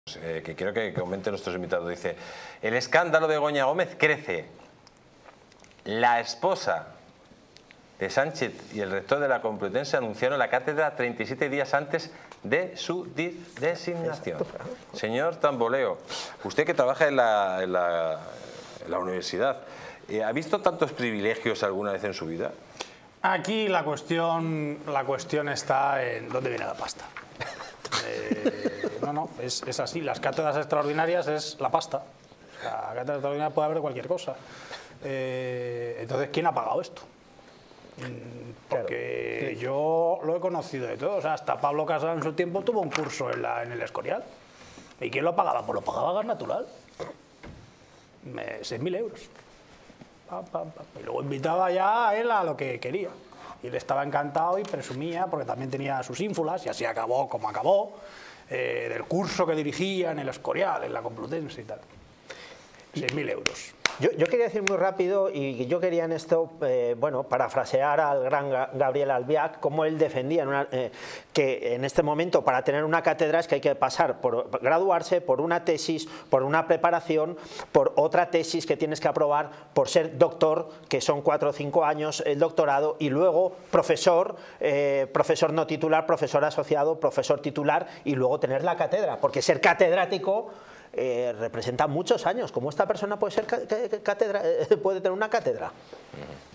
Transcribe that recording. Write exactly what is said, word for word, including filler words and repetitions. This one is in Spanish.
Eh, que quiero que comenten nuestros invitados. Dice: el escándalo de Begoña Gómez crece. La esposa de Sánchez y el rector de la Complutense anunciaron la cátedra treinta y siete días antes de su designación. Señor Tamboleo, usted que trabaja en la, en la, en la universidad, ¿ha visto tantos privilegios alguna vez en su vida? Aquí la cuestión, la cuestión está en dónde viene la pasta. Eh, no, no, es, es así. Las cátedras extraordinarias es la pasta. La cátedra extraordinaria puede haber cualquier cosa. Eh, entonces, ¿quién ha pagado esto? Porque claro, yo lo he conocido de todo. O sea, hasta Pablo Casado en su tiempo tuvo un curso en, la, en el Escorial. ¿Y quién lo pagaba? Pues lo pagaba Gas Natural. seis mil euros. Pa, pa, pa. Y luego invitaba ya a él a lo que quería. Y él estaba encantado y presumía, porque también tenía sus ínfulas, y así acabó como acabó, eh, del curso que dirigía en el Escorial, en la Complutense y tal. seis mil euros. Yo, yo quería decir muy rápido, y yo quería en esto, eh, bueno, parafrasear al gran Gabriel Albiac, como él defendía en una, eh, que en este momento para tener una cátedra es que hay que pasar por graduarse, por una tesis, por una preparación, por otra tesis que tienes que aprobar, por ser doctor, que son cuatro o cinco años el doctorado, y luego profesor, eh, profesor no titular, profesor asociado, profesor titular, y luego tener la cátedra, porque ser catedrático Eh, representa muchos años. ¿Cómo esta persona puede ser cátedra, puede tener una cátedra?